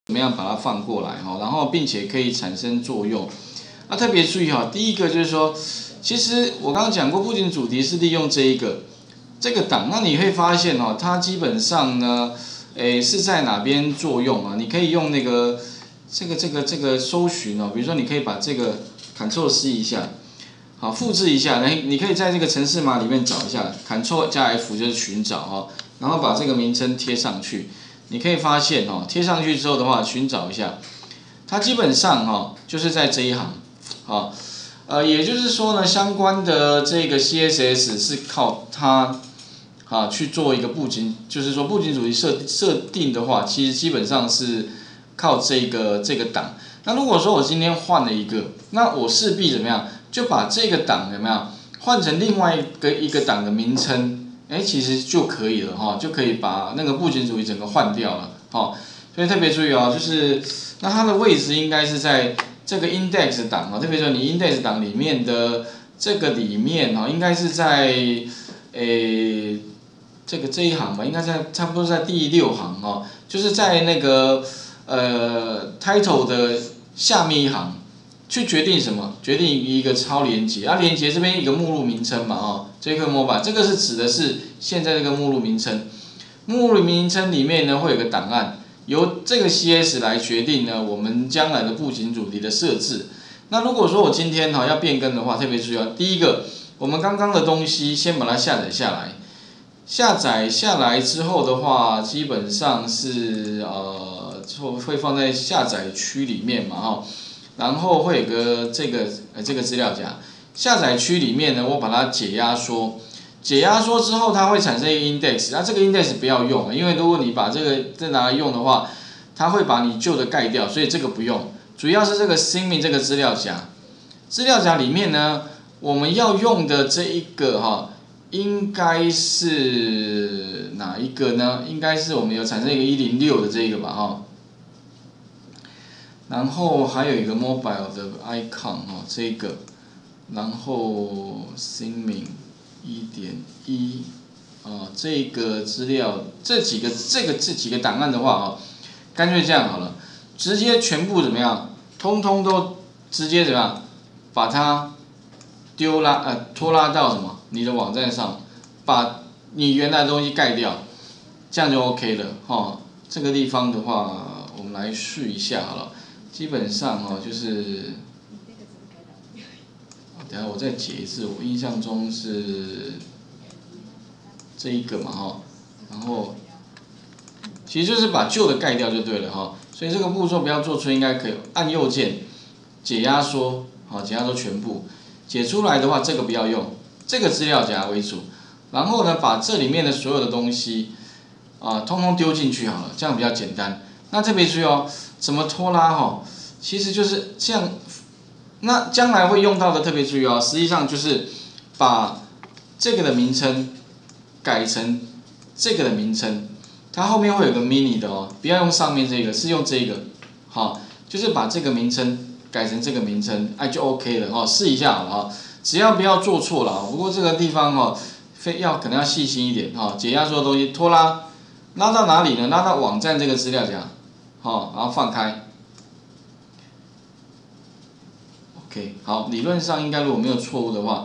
怎么样把它放过来哈，然后并且可以产生作用。那特别注意哈，第一个就是说，其实我刚刚讲过，布景主题是利用这个档，那你会发现哈，它基本上呢，是在哪边作用啊？你可以用那个这个搜寻哦，比如说你可以把这个 Ctrl+C 一下，好，复制一下，你可以在这个程式码里面找一下 ，Ctrl+F 就是寻找哈，然后把这个名称贴上去。你可以发现哦，贴上去之后的话，寻找一下，它基本上哈就是在这一行，啊，也就是说呢，相关的这个 CSS 是靠它啊去做一个布景，就是说布景主题设定的话，其实基本上是靠这个档。那如果说我今天换了一个，那我势必怎么样，就把这个档有没有换成另外一个档的名称。其实就可以了哈，就可以把那个布景主题整个换掉了哈。所以特别注意哦，就是那它的位置应该是在这个 index 档啊，特别说你 index 档里面的这个里面哈，应该是在这一行吧，应该在差不多在第6行哦，就是在那个title 的下面一行。去决定什么？决定一个超连结，连结这边一个目录名称嘛，哦 ，JQ Mobile 这个是指的是现在这个目录名称。目录名称里面呢会有个档案，由这个 CS 来决定呢我们将来的布景主题的设置。那如果说我今天要变更的话，特别注意哦，第一个，我们刚刚的东西先把它下载下来，下载下来之后的话，基本上是会放在下载区里面嘛，哈。然后会有个这个资料夹，下载区里面呢，我把它解压缩，解压缩之后它会产生一个 index， 那这个 index 不要用，因为如果你把这个再拿来用的话，它会把你旧的盖掉，所以这个不用。主要是这个 Singme 这个资料夹，资料夹里面呢，我们要用的这一个哈，应该是哪一个呢？应该是我们有产生一个106的这个吧，哈。然后还有一个 mobile 的 icon 哦，这个，然后 Singme 1.1这个资料这几个档案的话干脆这样好了，直接全部怎么样，通通都直接怎么样，把它拖拉到什么你的网站上，把你原来的东西盖掉，这样就 OK 了哈。这个地方的话，我们来试一下好了。基本上就是，等下我再解一次，我印象中是这一个嘛哈，然后其实就是把旧的盖掉就对了哈，所以这个步骤不要做出应该可以，按右键解压缩，解压缩全部，解出来的话这个不要用，这个资料夹为主，然后呢把这里面的所有的东西通通丢进去好了，这样比较简单。那特别注意哦，怎么拖拉哈？其实就是这样。那将来会用到的特别注意哦，实际上就是把这个的名称改成这个的名称，它后面会有个 mini 的哦，不要用上面这个，是用这个，好，就是把这个名称改成这个名称，就 OK 了哦，试一下好了哈，只要不要做错了。不过这个地方可能要细心一点哈，解压缩的东西拖拉到哪里呢？拉到网站这个资料夹。好，然后放开。OK， 好，理论上应该如果没有错误的话，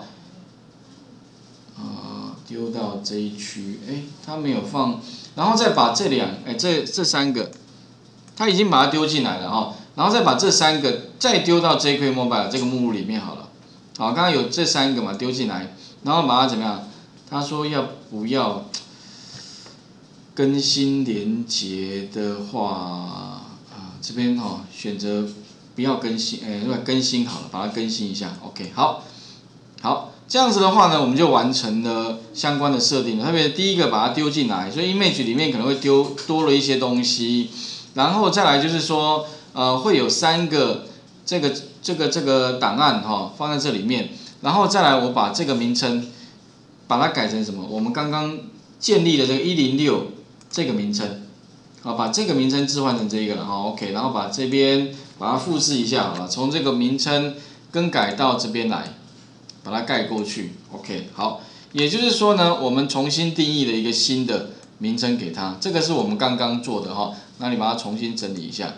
丢到这一区，它没有放，然后再把这三个，它已经把它丢进来了哈，然后再把这3个再丢到 JQ Mobile 这个目录里面好了。好，刚刚有这3个嘛丢进来，然后把它怎么样？他说要不要更新连结的话，这边选择不要更新，更新好了，把它更新一下 ，OK， 好，这样子的话呢，我们就完成了相关的设定了。特别第一个把它丢进来，所以 image 里面可能会多了一些东西，然后再来就是说，会有3个这个档案放在这里面，然后再来我把这个名称把它改成什么？我们刚刚建立的这个106这个名称，把这个名称置换成这个了，OK， 然后把这边把它复制一下好了，从这个名称更改到这边来，把它盖过去 ，OK， 好，也就是说呢，我们重新定义了一个新的名称给它，这个是我们刚刚做的那你把它重新整理一下。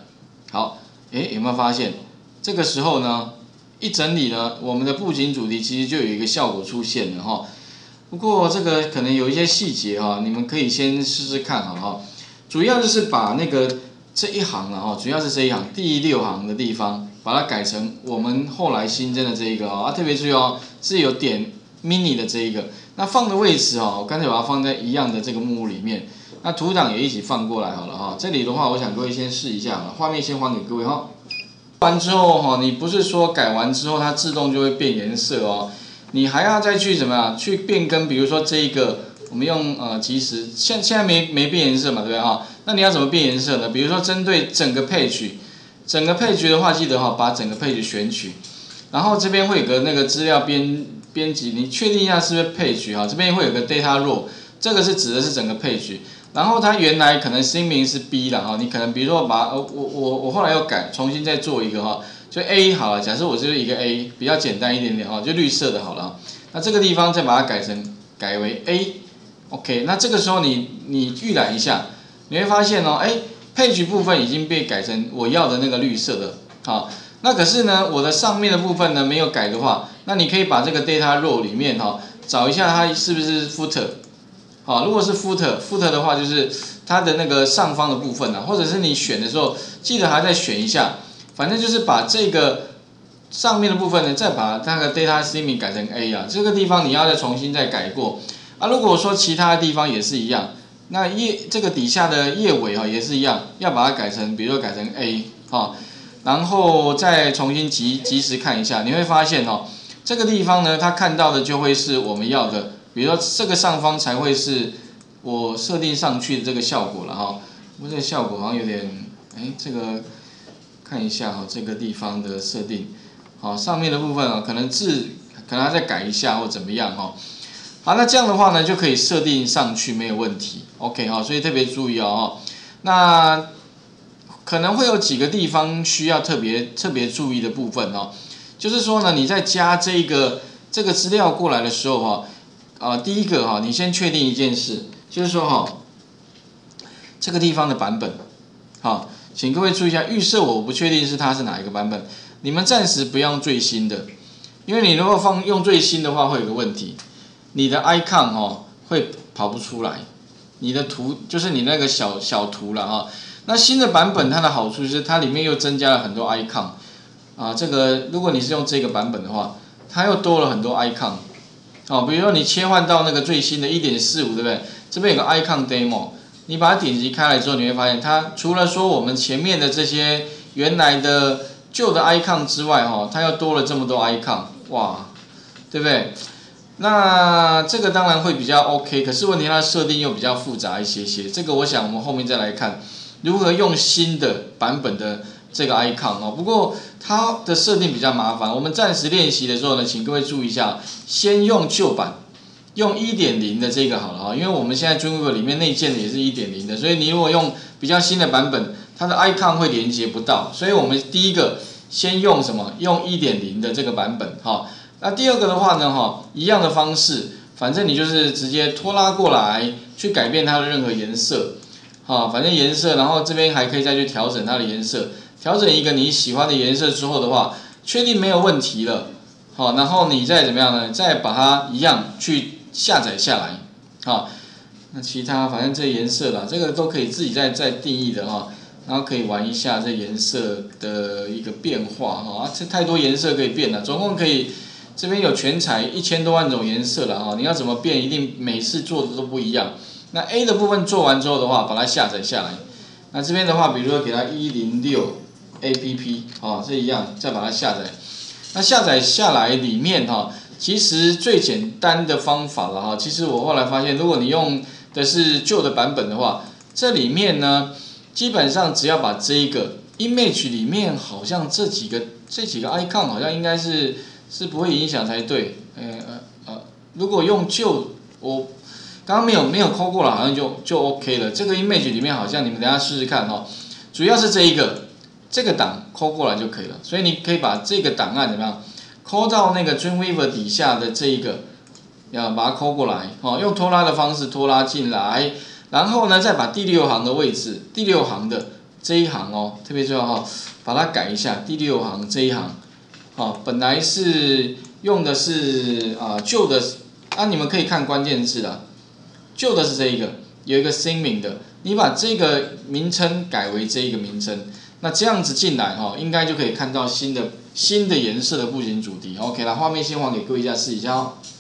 好，有没有发现这个时候呢，一整理呢，我们的布景主题其实就有一个效果出现了哈。不过这个可能有一些细节哈，你们可以先试试看好哈。主要就是把那个这一行了哈，主要是这一行第6行的地方，把它改成我们后来新增的这一个啊，特别注意哦，是有点 mini 的这一个。那放的位置哦，我干脆把它放在一样的这个目录里面。那图档也一起放过来好了哈。这里的话，我想各位先试一下，画面先还给各位哈。完之后哈，你不是说改完之后它自动就会变颜色哦，你还要再去怎么样去变更？比如说这一个，我们用即时，现在没变颜色嘛，对不对啊？那你要怎么变颜色呢？比如说针对整个page，整个page的话，记得哈把整个page选取，然后这边会有个那个资料编辑，你确定一下是不是 page 哈？这边会有个 data row， 这个是指的是整个 page。然后它原来可能新名是 B 了哈，你可能比如说把我后来又改，重新再做一个哈，就 A 好了，假设我就是一个 A， 比较简单一点点哈，就绿色的好了。那这个地方再把它改为 A，OK， 那这个时候你预览一下，你会发现哦，page 部分已经被改成我要的那个绿色的，好，那可是呢我的上面的部分呢没有改的话，那你可以把这个 data row 里面哈找一下它是不是 footer。好，如果是 footer 的话，就是它的那个上方的部分啊，或者是你选的时候，记得还再选一下，反正就是把这个上面的部分呢，再把那个 data streaming 改成 A 啊，这个地方你要再重新再改过啊。如果说其他的地方也是一样，那这个底下的页尾哈也是一样，要把它改成，比如说改成 A 哈，然后再重新及时看一下，你会发现哈，这个地方呢，它看到的就会是我们要的。比如说这个上方才会是我设定上去的这个效果了哈，不过这个效果好像有点，这个看一下哈，这个地方的设定，好，上面的部分啊，可能要再改一下或怎么样哈。好，那这样的话呢，就可以设定上去没有问题 ，OK 哈，所以特别注意哦，那可能会有几个地方需要特别注意的部分哦，就是说呢，你在加这个资料过来的时候哈。第一个哈，你先确定一件事，就是说哈，这个地方的版本，好，请各位注意一下，预设我不确定它是哪一个版本，你们暂时不要用最新的，因为你如果用最新的话，会有个问题，你的 icon 会跑不出来，你的图就是你那个小图了哈。那新的版本它的好处是它里面又增加了很多 icon，这个如果你是用这个版本的话，它又多了很多 icon。比如说你切换到那个最新的 1.45， 对不对？这边有个 icon demo， 你把它点击开来之后，你会发现它除了说我们前面的这些原来的旧的 icon 之外，它又多了这么多 icon， 哇，对不对？那这个当然会比较 OK， 可是问题它的设定又比较复杂一些，这个我想我们后面再来看如何用新的版本的这个 icon 不过它的设定比较麻烦，我们暂时练习的时候呢，请各位注意一下，先用旧版，用 1.0 的这个好了因为我们现在 Dreamweaver 里面内建的也是 1.0 的，所以你如果用比较新的版本，它的 icon 会连接不到，所以我们第一个先用什么？用 1.0 的这个版本那第二个的话呢一样的方式，反正你就是直接拖拉过来，去改变它的任何颜色，反正颜色，然后这边还可以再去调整它的颜色。调整一个你喜欢的颜色之后的话，确定没有问题了，然后你再怎么样呢？再把它一样去下载下来，那其他反正这颜色啦，这个都可以自己再定义的然后可以玩一下这颜色的一个变化这太多颜色可以变了，总共可以这边有全彩1000多万种颜色了你要怎么变，一定每次做的都不一样。那 A 的部分做完之后的话，把它下载下来。那这边的话，比如说给它106。APP 这一样，再把它下载。那下载下来里面其实最简单的方法了其实我后来发现，如果你用的是旧的版本的话，这里面呢，基本上只要把这一个 image 里面好像这几个 icon 好像应该是不会影响才对。如果用旧，我刚刚没有抠过了，好像就 OK 了。这个 image 里面好像你们等一下试试看主要是这个档抠过来就可以了，所以你可以把这个档案怎么样抠到那个 Dreamweaver 底下的这一个，要把它抠过来，用拖拉的方式拖拉进来，然后呢再把第6行的位置，第6行的这一行哦，特别重要哈，把它改一下，第6行这一行，本来是用的是旧的，你们可以看关键字啦，旧的是这一个，有一个新名的，你把这个名称改为这一个名称，那这样子进来应该就可以看到新的颜色的布景主题。OK 啦，画面先还给各位一下试一下哦。